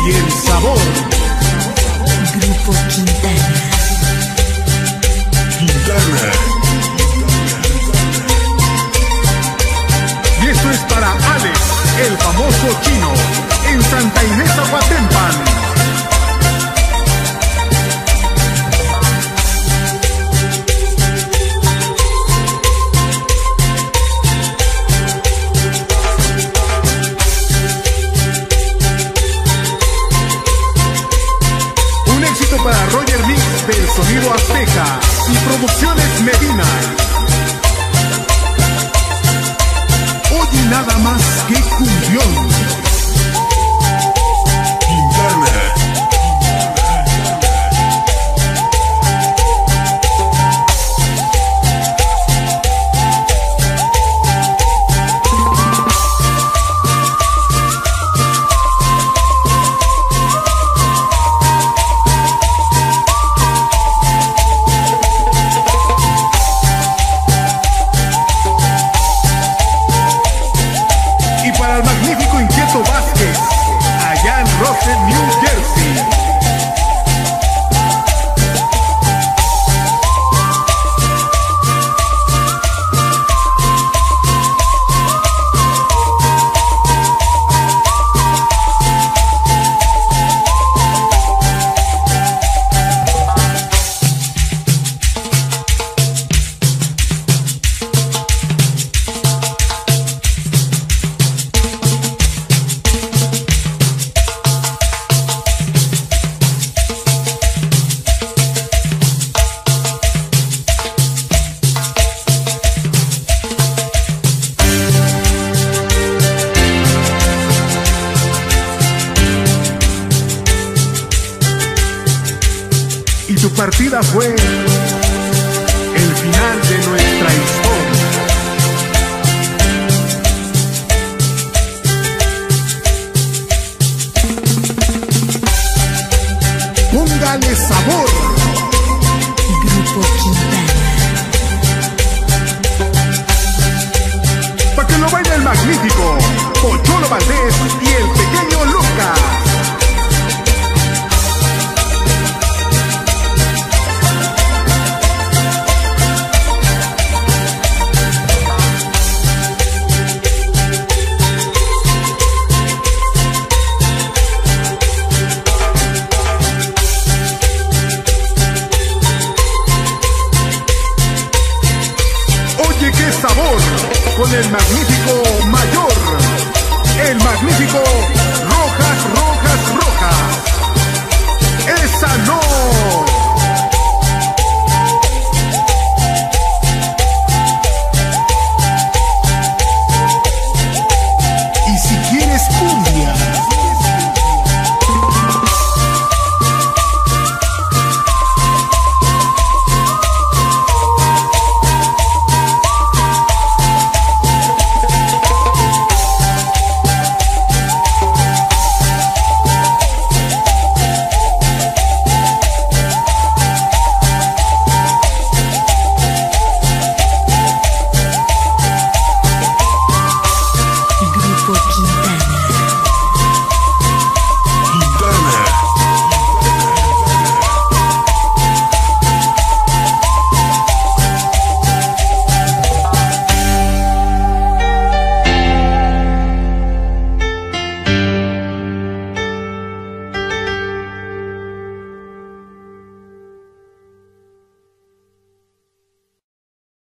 y el sabor. Grupo Quintana. Quintana. Y esto es para Alex, el famoso chino, en Santa Inés Aguatempan. Para Roger Mix del Sonido Azteca y Producciones Medina. Oye nada más que cumbión. Quintana. Para el magnífico Inquieto Vázquez, allá en Rockland, New Jersey. Y tu partida fue el final de nuestra historia. Póngale sabor. Grupo Quintana. Para que lo baile el magnífico Pocholo Valdés